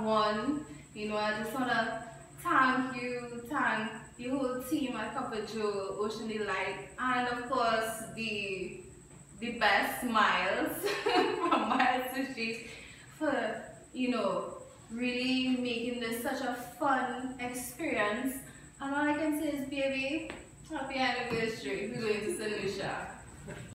one. You know, I just wanna thank the whole team at Couple Joe, Ocean Delight, and of course the best Miles from Miles Sushi for, you know, really making this such a fun experience. And all I can say is, baby, happy anniversary. We're going to St. Lucia.